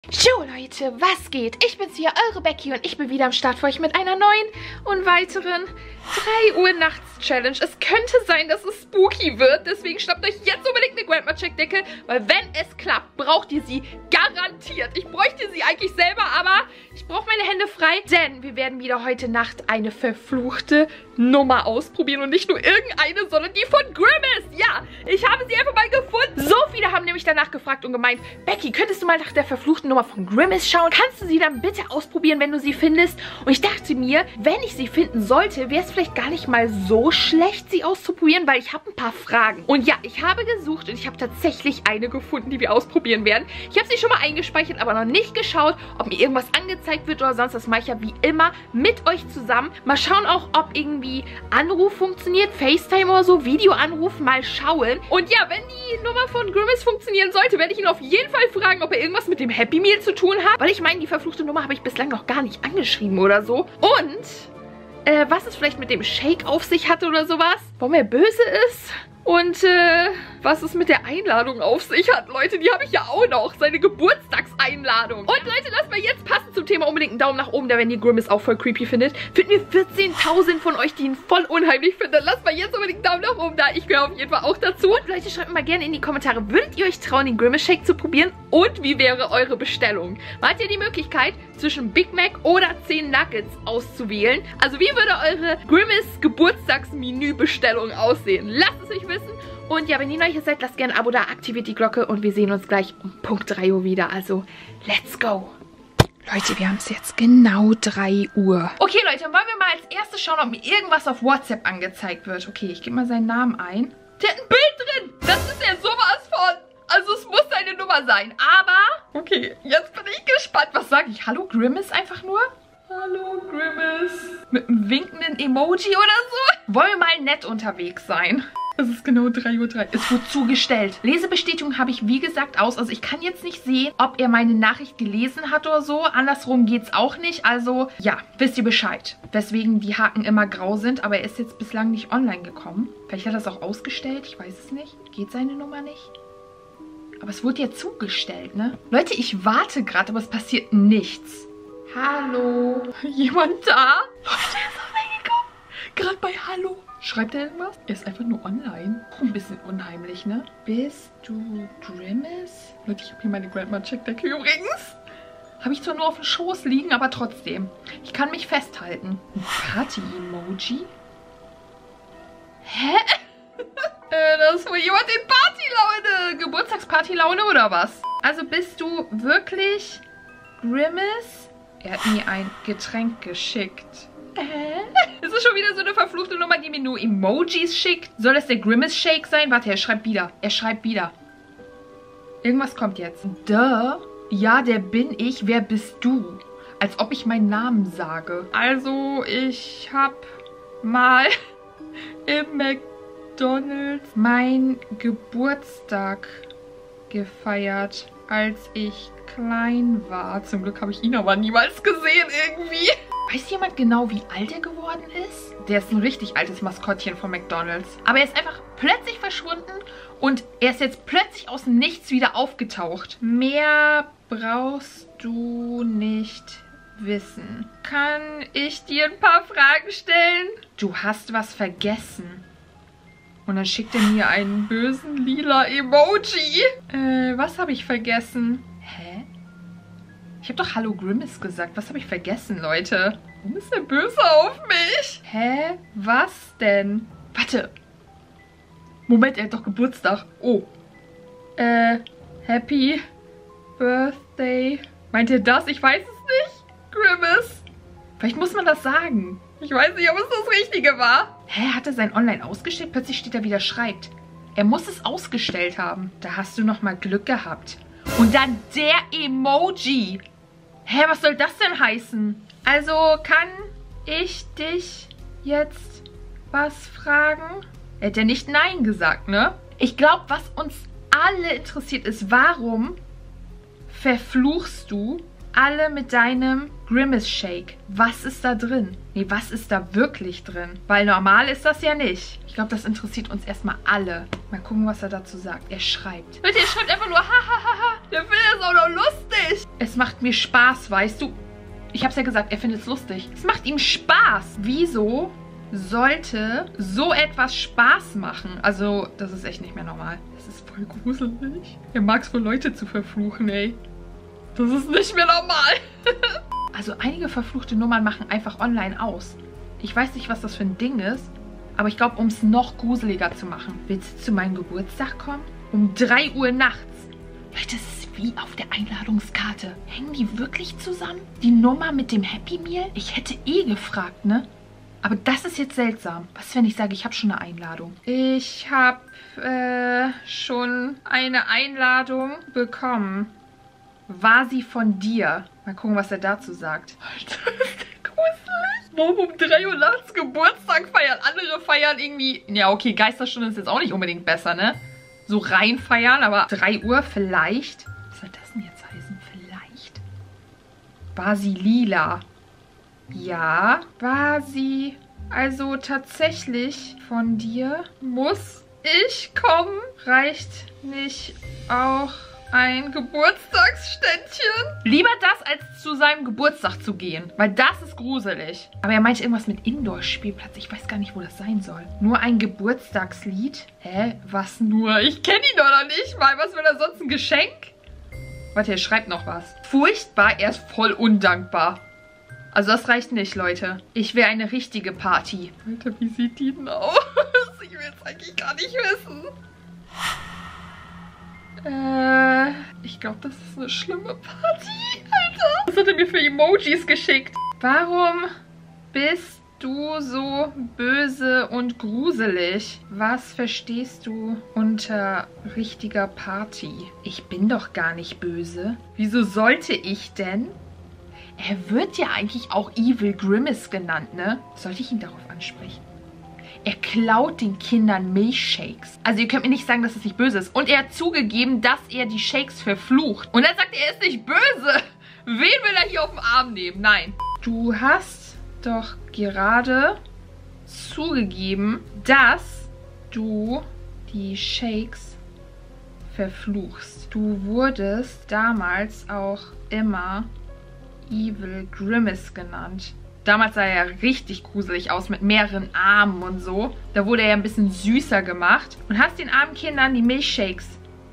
Jo Leute, was geht? Ich bin's hier, eure Becky, und ich bin wieder am Start für euch mit einer neuen und weiteren 3 Uhr nachts Challenge. Es könnte sein, dass es spooky wird, deswegen schnappt euch jetzt unbedingt eine Grandma Check Decke, weil wenn es klappt, braucht ihr sie garantiert. Ich bräuchte sie eigentlich selber, aber ich brauche meine Hände frei, denn wir werden wieder heute Nacht eine verfluchte Nummer ausprobieren und nicht nur irgendeine, sondern die von Grimace. Ja, ich habe sie einfach mal gefunden. So viele haben nämlich danach gefragt und gemeint, Becky, könntest du mal nach der verfluchten Nummer von Grimace schauen? Kannst du sie dann bitte ausprobieren, wenn du sie findest? Und ich dachte mir, wenn ich sie finden sollte, wäre es vielleicht gar nicht mal so schlecht, sie auszuprobieren, weil ich habe ein paar Fragen. Und ja, ich habe gesucht und ich habe tatsächlich eine gefunden, die wir ausprobieren werden. Ich habe sie schon mal eingespeichert, aber noch nicht geschaut, ob mir irgendwas angezeigt wird oder sonst. Das mache ich ja wie immer mit euch zusammen. Mal schauen auch, ob irgendwie Anruf funktioniert, FaceTime oder so, Videoanruf, mal schauen. Und ja, wenn die Nummer von Grimace funktionieren sollte, werde ich ihn auf jeden Fall fragen, ob er irgendwas mit dem Happy Meal zu tun hat. Weil ich meine, die verfluchte Nummer habe ich bislang noch gar nicht angeschrieben oder so. Und was es vielleicht mit dem Shake auf sich hatte oder sowas. Warum er böse ist. Und was es mit der Einladung auf sich hat, Leute, die habe ich ja auch noch. Seine Geburtstagseinladung. Und Leute, lasst mal jetzt passend zum Thema unbedingt einen Daumen nach oben da, wenn ihr Grimace auch voll creepy findet. Finden wir 14.000 von euch, die ihn voll unheimlich finden. Lasst mal jetzt unbedingt einen Daumen nach oben da. Ich gehöre auf jeden Fall auch dazu. Und Leute, schreibt mal gerne in die Kommentare, würdet ihr euch trauen, den Grimace Shake zu probieren? Und wie wäre eure Bestellung? Habt ihr die Möglichkeit, zwischen Big Mac oder 10 Nuggets auszuwählen? Also wie würde eure Grimace Geburtstagsmenü-Bestellung aussehen? Lasst es euch wissen. Und ja, wenn ihr neu hier seid, lasst gerne ein Abo da, aktiviert die Glocke und wir sehen uns gleich um Punkt 3 Uhr wieder. Also, let's go! Leute, wir haben es jetzt genau 3 Uhr. Okay, Leute, dann wollen wir mal als erstes schauen, ob mir irgendwas auf WhatsApp angezeigt wird. Okay, ich gebe mal seinen Namen ein. Der hat ein Bild drin! Das ist ja sowas von... Also, es muss seine Nummer sein. Aber... Okay, jetzt bin ich gespannt. Was sage ich? Hallo, Grimace einfach nur? Hallo, Grimace. Mit einem winkenden Emoji oder so? Wollen wir mal nett unterwegs sein? Es ist genau 3:03 Uhr. Es wurde zugestellt. Lesebestätigung habe ich wie gesagt aus. Also ich kann jetzt nicht sehen, ob er meine Nachricht gelesen hat oder so. Andersrum geht es auch nicht. Also ja, wisst ihr Bescheid. Weswegen die Haken immer grau sind. Aber er ist jetzt bislang nicht online gekommen. Vielleicht hat er es auch ausgestellt. Ich weiß es nicht. Geht seine Nummer nicht? Aber es wurde ja zugestellt, ne? Leute, ich warte gerade, aber es passiert nichts. Hallo? Jemand da? Leute, er ist auf mich gekommen. Gerade bei Hallo. Schreibt er irgendwas? Er ist einfach nur online. Ein bisschen unheimlich, ne? Bist du Grimace? Leute, ich habe hier meine Grandma Check Decke übrigens. Habe ich zwar nur auf dem Schoß liegen, aber trotzdem. Ich kann mich festhalten. Ein Party-Emoji? Hä? Das ist wohl jemand in Partylaune. Geburtstagspartylaune oder was? Also bist du wirklich Grimace? Er hat mir ein Getränk geschickt. Das ist schon wieder so eine verfluchte Nummer, die mir nur Emojis schickt. Soll das der Grimace Shake sein? Warte, er schreibt wieder. Er schreibt wieder. Irgendwas kommt jetzt. Duh. Ja, der bin ich. Wer bist du? Als ob ich meinen Namen sage. Also, ich hab mal im McDonald's meinen Geburtstag gefeiert, als ich klein war. Zum Glück habe ich ihn aber niemals gesehen irgendwie. Weiß jemand genau, wie alt er geworden ist? Der ist ein richtig altes Maskottchen von McDonald's. Aber er ist einfach plötzlich verschwunden und er ist jetzt plötzlich aus dem Nichts wieder aufgetaucht. Mehr brauchst du nicht wissen. Kann ich dir ein paar Fragen stellen? Du hast was vergessen. Und dann schickt er mir einen bösen lila Emoji. Was habe ich vergessen? Hä? Ich habe doch Hallo Grimace gesagt. Was habe ich vergessen, Leute? Warum ist er böse auf mich? Hä? Was denn? Warte. Moment, er hat doch Geburtstag. Oh. Happy Birthday. Meint ihr das? Ich weiß es nicht. Grimace. Vielleicht muss man das sagen. Ich weiß nicht, ob es das Richtige war. Hä? Hat er sein Online ausgestellt? Plötzlich steht er wieder schreibt. Er muss es ausgestellt haben. Da hast du noch mal Glück gehabt. Und dann der Emoji. Hä, was soll das denn heißen? Also, kann ich dich jetzt was fragen? Er hat ja nicht Nein gesagt, ne? Ich glaube, was uns alle interessiert ist, warum verfluchst du alle mit deinem Grimace Shake. Was ist da drin? Nee, was ist da wirklich drin? Weil normal ist das ja nicht. Ich glaube, das interessiert uns erstmal alle. Mal gucken, was er dazu sagt. Er schreibt. Leute, er schreibt einfach nur, hahaha. Der findet es auch noch lustig. Es macht mir Spaß, weißt du. Ich hab's ja gesagt, er findet es lustig. Es macht ihm Spaß. Wieso sollte so etwas Spaß machen? Also, das ist echt nicht mehr normal. Das ist voll gruselig. Er mag es wohl, Leute zu verfluchen, ey. Das ist nicht mehr normal. Also einige verfluchte Nummern machen einfach online aus. Ich weiß nicht, was das für ein Ding ist, aber ich glaube, um es noch gruseliger zu machen. Willst du zu meinem Geburtstag kommen? Um 3 Uhr nachts. Leute, das ist wie auf der Einladungskarte. Hängen die wirklich zusammen? Die Nummer mit dem Happy Meal? Ich hätte eh gefragt, ne? Aber das ist jetzt seltsam. Was, wenn ich sage, ich habe schon eine Einladung? Ich habe schon eine Einladung bekommen. War sie von dir? Mal gucken, was er dazu sagt. Alter, ist der gruselig. Warum um 3 Uhr nachts Geburtstag feiern? Andere feiern irgendwie... Ja, okay, Geisterstunde ist jetzt auch nicht unbedingt besser, ne? So rein feiern, aber 3 Uhr vielleicht. Was soll das denn jetzt heißen? Vielleicht. War sie lila? Ja. War sie also tatsächlich von dir? Muss ich kommen? Reicht nicht auch ein Geburtstagsständchen? Lieber das, als zu seinem Geburtstag zu gehen. Weil das ist gruselig. Aber er meint irgendwas mit Indoor-Spielplatz. Ich weiß gar nicht, wo das sein soll. Nur ein Geburtstagslied? Hä? Was nur? Ich kenne ihn doch noch nicht mal. Was will er sonst? Ein Geschenk? Warte, er schreibt noch was. Furchtbar, er ist voll undankbar. Also das reicht nicht, Leute. Ich will eine richtige Party. Alter, wie sieht die denn aus? Ich will es eigentlich gar nicht wissen. Ich glaube, das ist eine schlimme Party, Alter. Was hat er mir für Emojis geschickt? Warum bist du so böse und gruselig? Was verstehst du unter richtiger Party? Ich bin doch gar nicht böse. Wieso sollte ich denn? Er wird ja eigentlich auch Evil Grimace genannt, ne? Sollte ich ihn darauf ansprechen? Er klaut den Kindern Milchshakes. Also ihr könnt mir nicht sagen, dass es nicht böse ist. Und er hat zugegeben, dass er die Shakes verflucht. Und er sagt, er ist nicht böse. Wen will er hier auf den Arm nehmen? Nein. Du hast doch gerade zugegeben, dass du die Shakes verfluchst. Du wurdest damals auch immer Evil Grimace genannt. Damals sah er ja richtig gruselig aus mit mehreren Armen und so. Da wurde er ja ein bisschen süßer gemacht. Und hast den armen Kindern die Milchshakes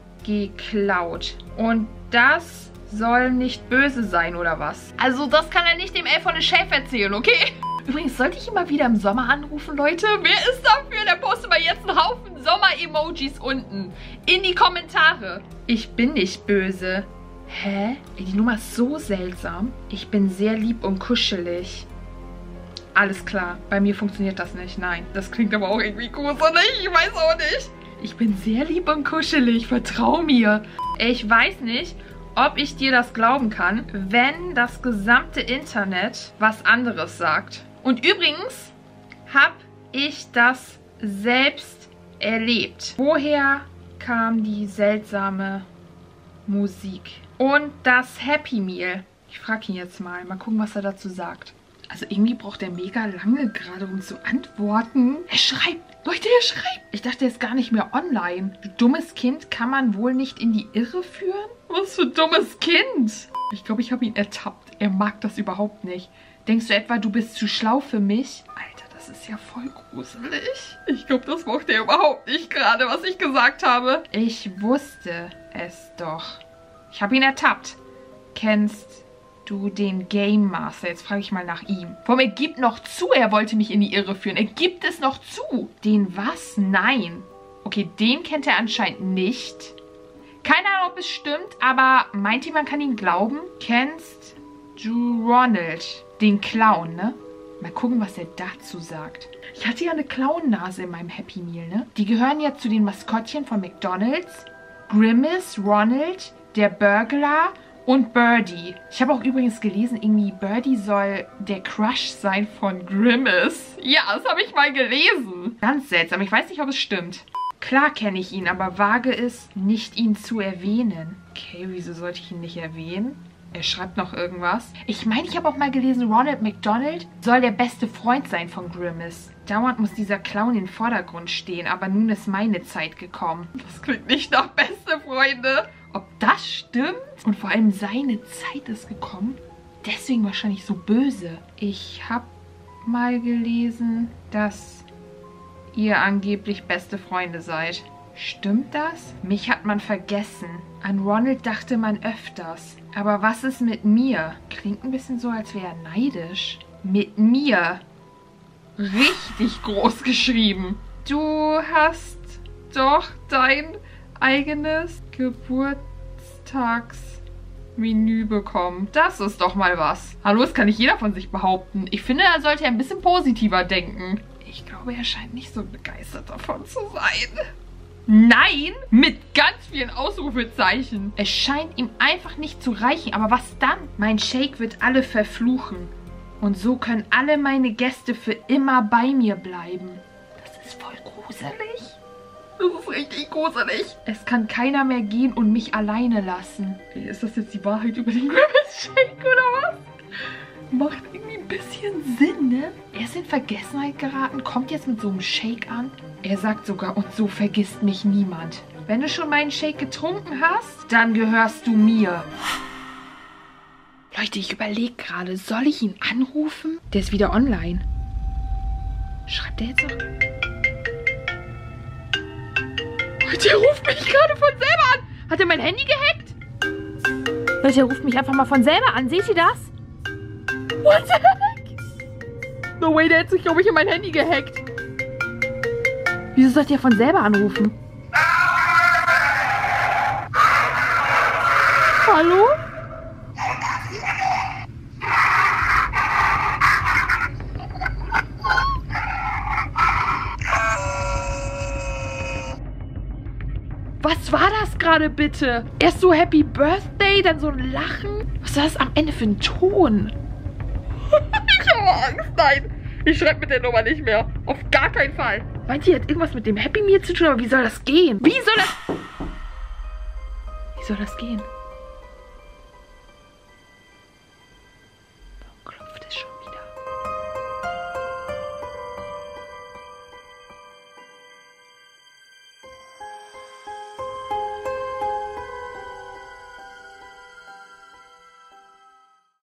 geklaut. Und das soll nicht böse sein, oder was? Also das kann er nicht dem Elf von der Chef erzählen, okay? Übrigens, sollte ich immer wieder im Sommer anrufen, Leute? Wer ist dafür? Der postet mal jetzt einen Haufen Sommer-Emojis unten. In die Kommentare. Ich bin nicht böse. Hä? Ey, die Nummer ist so seltsam. Ich bin sehr lieb und kuschelig. Alles klar, bei mir funktioniert das nicht. Nein, das klingt aber auch irgendwie gruselig. Ich weiß auch nicht. Ich bin sehr lieb und kuschelig. Vertrau mir. Ich weiß nicht, ob ich dir das glauben kann, wenn das gesamte Internet was anderes sagt. Und übrigens habe ich das selbst erlebt. Woher kam die seltsame Musik? Und das Happy Meal. Ich frage ihn jetzt mal. Mal gucken, was er dazu sagt. Also irgendwie braucht er mega lange gerade, um zu antworten. Er schreibt. Leute, er schreibt. Ich dachte, er ist gar nicht mehr online. Du dummes Kind, kann man wohl nicht in die Irre führen? Was für ein dummes Kind. Ich glaube, ich habe ihn ertappt. Er mag das überhaupt nicht. Denkst du etwa, du bist zu schlau für mich? Alter, das ist ja voll gruselig. Ich glaube, das mochte er überhaupt nicht gerade, was ich gesagt habe. Ich wusste es doch. Ich habe ihn ertappt. Kennst du den Game Master? Jetzt frage ich mal nach ihm. Vor allem, er gibt noch zu, er wollte mich in die Irre führen. Er gibt es noch zu. Den was? Nein. Okay, den kennt er anscheinend nicht. Keine Ahnung, ob es stimmt, aber meint ihr, man kann ihm glauben? Kennst du Ronald? Den Clown, ne? Mal gucken, was er dazu sagt. Ich hatte ja eine Clown-Nase in meinem Happy Meal, ne? Die gehören ja zu den Maskottchen von McDonald's. Grimace, Ronald, der Burglar und Birdie. Ich habe auch übrigens gelesen, irgendwie Birdie soll der Crush sein von Grimace. Ja, das habe ich mal gelesen. Ganz seltsam. Ich weiß nicht, ob es stimmt. Klar kenne ich ihn, aber wage es nicht, ihn zu erwähnen. Okay, wieso sollte ich ihn nicht erwähnen? Er schreibt noch irgendwas. Ich meine, ich habe auch mal gelesen, Ronald McDonald soll der beste Freund sein von Grimace. Dauernd muss dieser Clown im Vordergrund stehen, aber nun ist meine Zeit gekommen. Das klingt nicht nach beste Freunde. Ob das stimmt? Und vor allem seine Zeit ist gekommen? Deswegen wahrscheinlich so böse. Ich habe mal gelesen, dass ihr angeblich beste Freunde seid. Stimmt das? Mich hat man vergessen. An Ronald dachte man öfters. Aber was ist mit mir? Klingt ein bisschen so, als wäre er neidisch. Mit mir. Richtig groß geschrieben. Du hast doch dein eigenes Geburtstagsmenü bekommen. Das ist doch mal was. Hallo, das kann nicht jeder von sich behaupten. Ich finde, er sollte ein bisschen positiver denken. Ich glaube, er scheint nicht so begeistert davon zu sein. Nein, mit ganz vielen Ausrufezeichen. Es scheint ihm einfach nicht zu reichen. Aber was dann? Mein Shake wird alle verfluchen. Und so können alle meine Gäste für immer bei mir bleiben. Das ist voll gruselig. Das ist richtig gruselig. Es kann keiner mehr gehen und mich alleine lassen. Okay, ist das jetzt die Wahrheit über den Grimace Shake oder was? Macht irgendwie ein bisschen Sinn, ne? Er ist in Vergessenheit geraten, kommt jetzt mit so einem Shake an. Er sagt sogar, und so vergisst mich niemand. Wenn du schon meinen Shake getrunken hast, dann gehörst du mir. Leute, ich überlege gerade, soll ich ihn anrufen? Der ist wieder online. Schreibt er jetzt noch? Der ruft mich gerade von selber an. Hat er mein Handy gehackt? Leute, er ruft mich einfach mal von selber an. Seht ihr das? What the heck? No way, der hat sich, glaube ich, in mein Handy gehackt. Wieso sollte er von selber anrufen? Hallo? Was war das gerade bitte? Erst so Happy Birthday, dann so ein Lachen. Was war das am Ende für ein Ton? Ich habe Angst, nein. Ich schreibe mit der Nummer nicht mehr. Auf gar keinen Fall. Meint ihr, hat irgendwas mit dem Happy Meal zu tun? Aber wie soll das gehen? Wie soll das gehen?